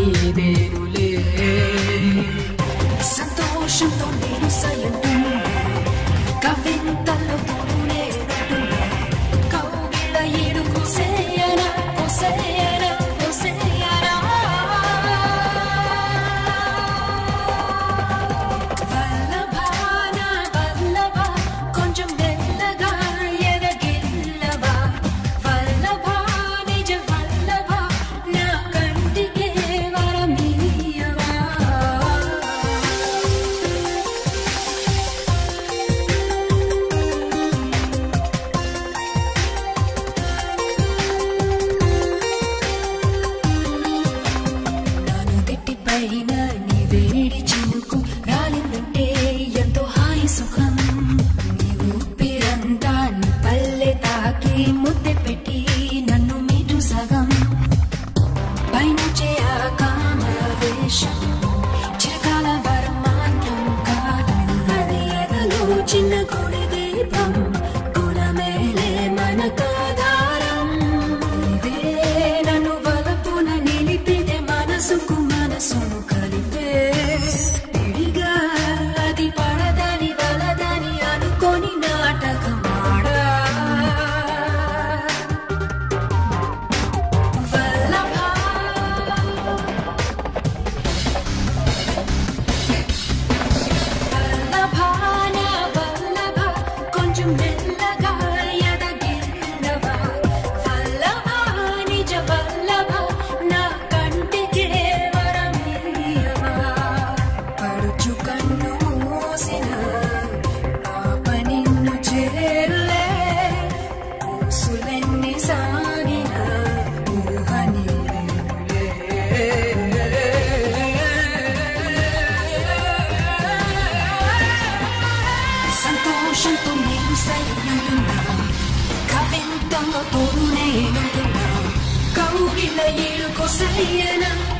నీదేనులే సంతోషంతో నేను సయంతున్నా కవింతల్లో తోడునే ఉంటున్నా కౌగిళ్ళ ఏడు కోసేయనా కోసేయనా కోసేయనా వల్లభ నా వల్లభ కొంచెం మెల్లగా ఎదగిల్లవా వల్లభ నిజ వల్లభ నా కంటికే వరమీయవా నాను గట్టిపైన నీ వేడి చినుకు రాలిందంటే ఎంతో హాయి సుఖం నీ ఊపిరంతా నీ పల్లె తాకి ముద్దె పెట్టి నన్ను మీటు సగం పైనుంచే ఆ కామవేశం చిరకాల వరం మాత్రం కాదు అది ఎదలో చిన్న గుడి దీపం గుణమేలే మనకాధారం ఇదే నన్ను వలపున నిలిపితే మనసుకు మనసును కలిపే విడిగా అది పడదని వలదని అనుకొని నాటకమాడా వల్లభ వల్లభ నా వల్లభ కొంచెం మెల్లగా ఎదగిల్లవా వల్లభ నిజ వల్లభ నా కంటికే వరమీయవా పడుచు కన్ను మూసిన పాప నిన్ను చేరులే ఊసులెన్ని సాగిన ఊహ నీవేనులే సంతోషంతో నేను సైన్యున్నా కవింతలో తోడు నేనుంటున్నా కౌగిళ్ళ ఏడు కోసయ్యనా